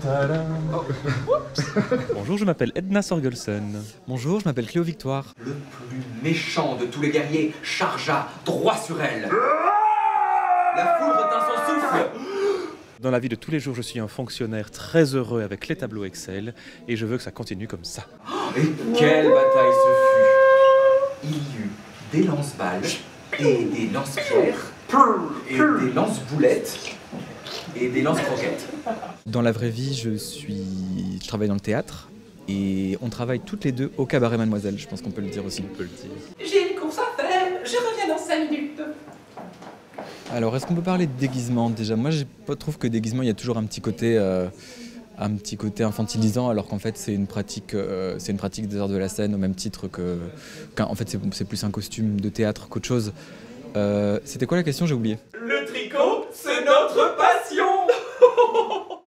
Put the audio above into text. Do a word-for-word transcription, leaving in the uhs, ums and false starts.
Bonjour, je m'appelle Edna Sorgelsen. Bonjour, je m'appelle Cléo Victoire. Le plus méchant de tous les guerriers chargea droit sur elle. La foule retint son souffle. Dans la vie de tous les jours, je suis un fonctionnaire très heureux avec les tableaux Excel et je veux que ça continue comme ça. Et quelle bataille ce fut! Il y eut des lance-balles et des lance-pierres et des lance-boulettes et des lance-croquettes. Dans la vraie vie, je suis, je travaille dans le théâtre et on travaille toutes les deux au Cabaret Mademoiselle, je pense qu'on peut le dire aussi. On peut le dire. J'ai une course à faire, je reviens dans cinq minutes. Alors, est-ce qu'on peut parler de déguisement déjà? Moi, je trouve que déguisement, il y a toujours un petit côté, euh, un petit côté infantilisant, alors qu'en fait, c'est une pratique, euh, c'est une pratique des arts de la scène au même titre que, qu'en fait, c'est, c'est plus un costume de théâtre qu'autre chose. Euh, c'était quoi la question? J'ai oublié. Le